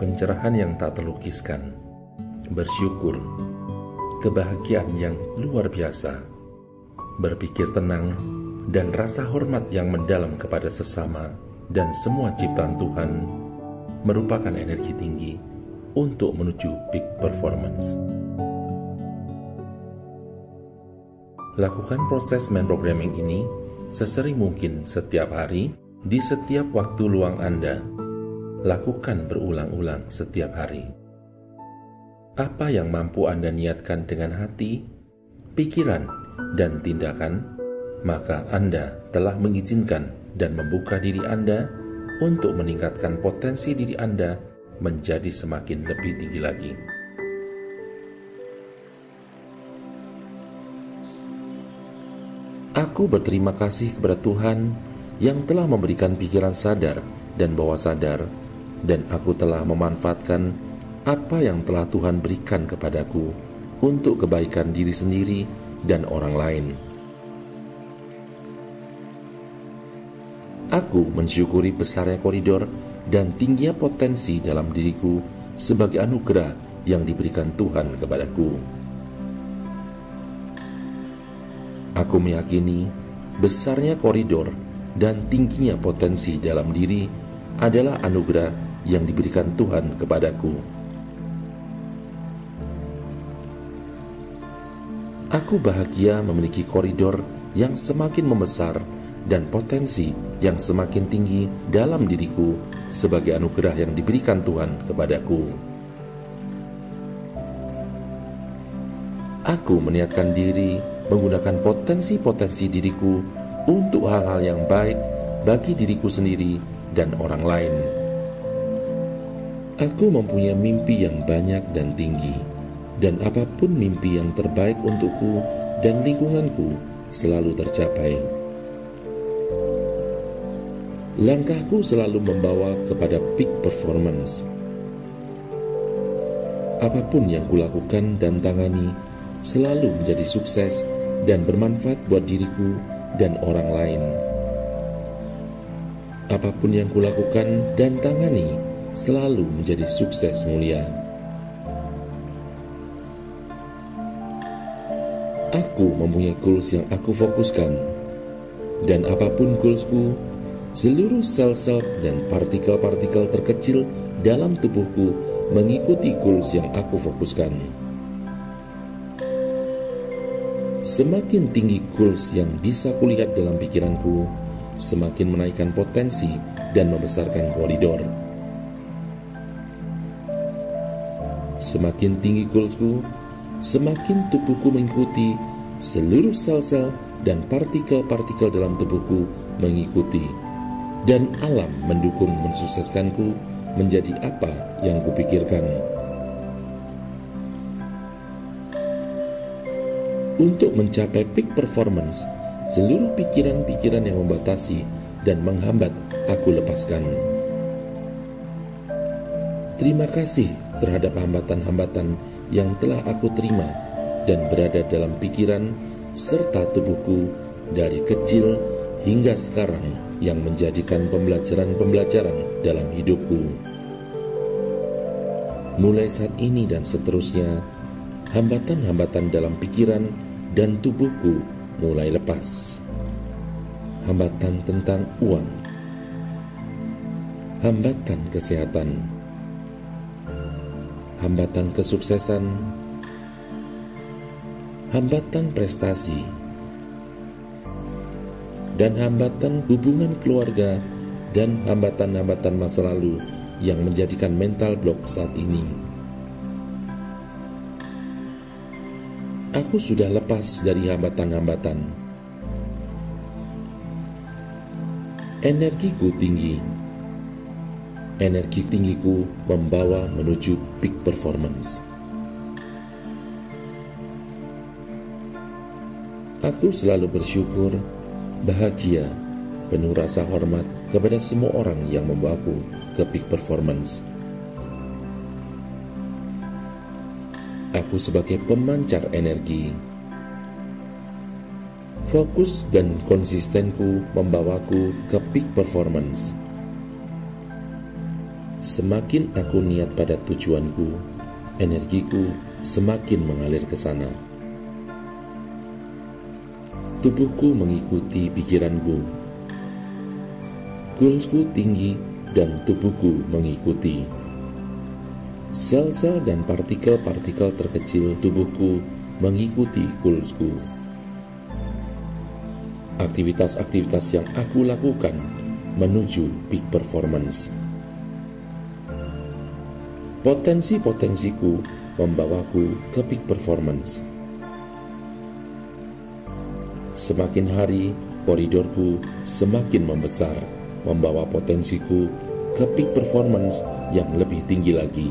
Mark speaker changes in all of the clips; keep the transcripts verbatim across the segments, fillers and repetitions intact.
Speaker 1: pencerahan yang tak terlukiskan, bersyukur, kebahagiaan yang luar biasa, berpikir tenang, dan rasa hormat yang mendalam kepada sesama dan semua ciptaan Tuhan merupakan energi tinggi untuk menuju peak performance. Lakukan proses mind programming ini sesering mungkin setiap hari, di setiap waktu luang Anda. Lakukan berulang-ulang setiap hari. Apa yang mampu Anda niatkan dengan hati, pikiran, dan tindakan, maka Anda telah mengizinkan dan membuka diri Anda untuk meningkatkan potensi diri Anda menjadi semakin lebih tinggi lagi. Aku berterima kasih kepada Tuhan yang telah memberikan pikiran sadar dan bawah sadar, dan aku telah memanfaatkan apa yang telah Tuhan berikan kepadaku untuk kebaikan diri sendiri dan orang lain. Aku mensyukuri besarnya koridor dan tingginya potensi dalam diriku sebagai anugerah yang diberikan Tuhan kepadaku. Aku meyakini besarnya koridor dan tingginya potensi dalam diri adalah anugerah yang diberikan Tuhan kepadaku. Aku bahagia memiliki koridor yang semakin membesar dan potensi yang semakin tinggi dalam diriku sebagai anugerah yang diberikan Tuhan kepadaku. Aku meniatkan diri menggunakan potensi-potensi diriku untuk hal-hal yang baik bagi diriku sendiri dan orang lain. Aku mempunyai mimpi yang banyak dan tinggi, dan apapun mimpi yang terbaik untukku dan lingkunganku selalu tercapai. Langkahku selalu membawa kepada peak performance. Apapun yang kulakukan dan tangani selalu menjadi sukses dan bermanfaat buat diriku dan orang lain. Apapun yang kulakukan dan tangani selalu menjadi sukses mulia. Aku mempunyai goals yang aku fokuskan, dan apapun goalsku, seluruh sel-sel dan partikel-partikel terkecil dalam tubuhku mengikuti goals yang aku fokuskan. Semakin tinggi goals yang bisa kulihat dalam pikiranku, semakin menaikkan potensi dan membesarkan koridor. Semakin tinggi goalsku, semakin tubuhku mengikuti, seluruh sel-sel dan partikel-partikel dalam tubuhku mengikuti, dan alam mendukung mensukseskanku menjadi apa yang kupikirkan. Untuk mencapai peak performance, seluruh pikiran-pikiran yang membatasi dan menghambat aku lepaskan. Terima kasih terhadap hambatan-hambatan yang telah aku terima dan berada dalam pikiran serta tubuhku dari kecil hingga sekarang, yang menjadikan pembelajaran-pembelajaran dalam hidupku. Mulai saat ini dan seterusnya, hambatan-hambatan dalam pikiran dan tubuhku mulai lepas. Hambatan tentang uang, hambatan kesehatan, hambatan kesuksesan, hambatan prestasi, dan hambatan hubungan keluarga, dan hambatan-hambatan masa lalu yang menjadikan mental block saat ini. Aku sudah lepas dari hambatan-hambatan. Energiku tinggi. Energi tinggiku membawa menuju peak performance. Aku selalu bersyukur, bahagia, penuh rasa hormat kepada semua orang yang membawaku ke peak performance. Aku sebagai pemancar energi. Fokus dan konsistenku membawaku ke peak performance. Semakin aku niat pada tujuanku, energiku semakin mengalir ke sana. Tubuhku mengikuti pikiranku. Goalsku tinggi dan tubuhku mengikuti. Sel-sel dan partikel-partikel terkecil tubuhku mengikuti goalsku. Aktivitas-aktivitas yang aku lakukan menuju peak performance. Potensi-potensiku membawaku ke peak performance. Semakin hari, koridorku semakin membesar, membawa potensiku ke peak performance yang lebih tinggi lagi.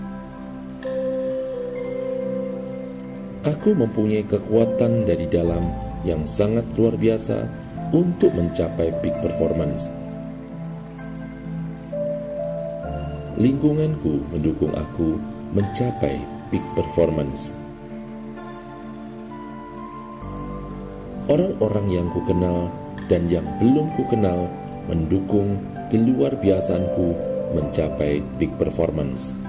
Speaker 1: Aku mempunyai kekuatan dari dalam yang sangat luar biasa untuk mencapai peak performance. Lingkunganku mendukung aku mencapai peak performance. Orang-orang yang kukenal dan yang belum kukenal mendukung keluar biasaanku mencapai peak performance.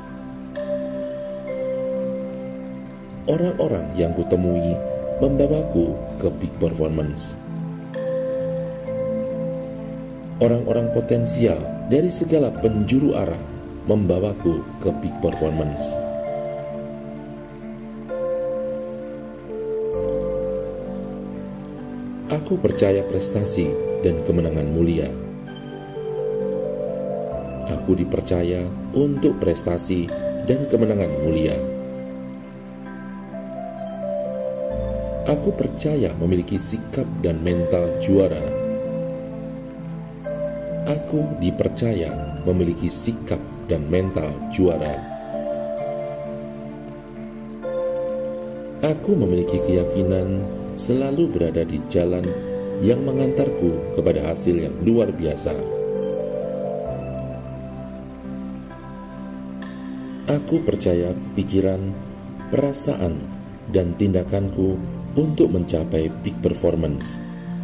Speaker 1: Orang-orang yang kutemui membawaku ke peak performance. Orang-orang potensial dari segala penjuru arah membawaku ke peak performance. Aku percaya prestasi dan kemenangan mulia. Aku dipercaya untuk prestasi dan kemenangan mulia. Aku percaya memiliki sikap dan mental juara. Aku dipercaya memiliki sikap dan mental juara. Aku memiliki keyakinan selalu berada di jalan yang mengantarku kepada hasil yang luar biasa. Aku percaya pikiran, perasaan, dan tindakanku untuk mencapai peak performance.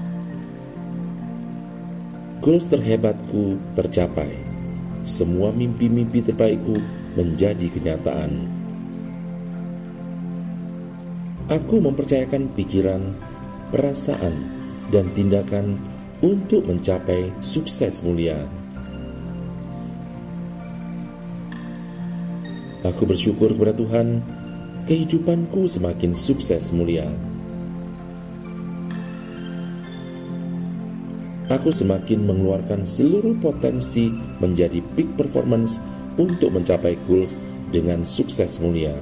Speaker 1: Goals terhebatku tercapai. Semua mimpi-mimpi terbaikku menjadi kenyataan. Aku mempercayakan pikiran, perasaan, dan tindakan untuk mencapai sukses mulia. Aku bersyukur kepada Tuhan, kehidupanku semakin sukses mulia. Aku semakin mengeluarkan seluruh potensi menjadi peak performance untuk mencapai goals dengan sukses mulia.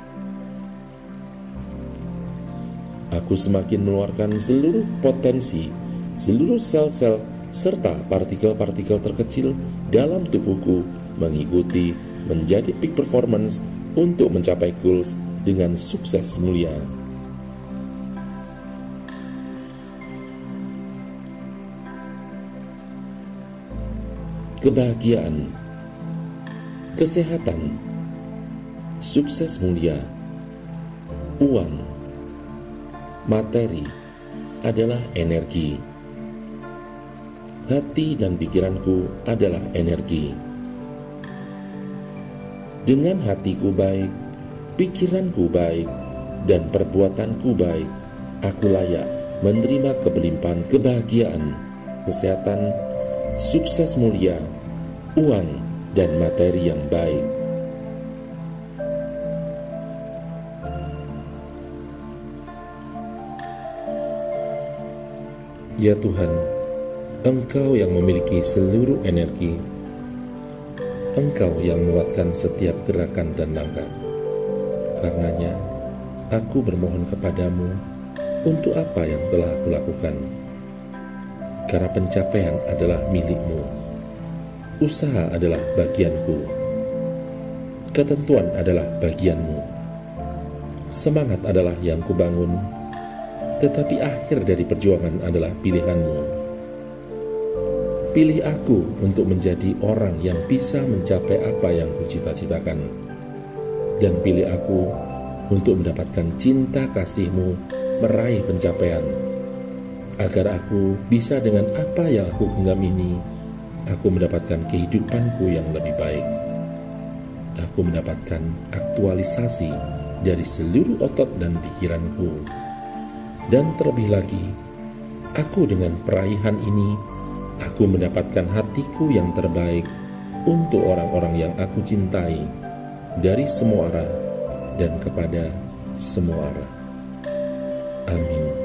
Speaker 1: Aku semakin mengeluarkan seluruh potensi, seluruh sel-sel, serta partikel-partikel terkecil dalam tubuhku mengikuti menjadi peak performance untuk mencapai goals dengan sukses mulia. Kebahagiaan, kesehatan, sukses mulia, uang, materi adalah energi. Hati dan pikiranku adalah energi. Dengan hatiku baik, pikiranku baik, dan perbuatanku baik, aku layak menerima kebelimpahan kebahagiaan, kesehatan, sukses mulia, uang, dan materi yang baik. Ya Tuhan, Engkau yang memiliki seluruh energi, Engkau yang menguatkan setiap gerakan dan langkah. Karenanya, aku bermohon kepadamu untuk apa yang telah aku lakukan. Karena pencapaian adalah milik-Mu. Usaha adalah bagianku. Ketentuan adalah bagian-Mu. Semangat adalah yang kubangun, tetapi akhir dari perjuangan adalah pilihan-Mu. Pilih aku untuk menjadi orang yang bisa mencapai apa yang kucita-citakan, dan pilih aku untuk mendapatkan cinta kasih-Mu meraih pencapaian, agar aku bisa dengan apa yang aku genggam ini aku mendapatkan kehidupanku yang lebih baik. Aku mendapatkan aktualisasi dari seluruh otot dan pikiranku. Dan terlebih lagi, aku dengan peraihan ini, aku mendapatkan hatiku yang terbaik untuk orang-orang yang aku cintai dari semua arah dan kepada semua arah. Amin.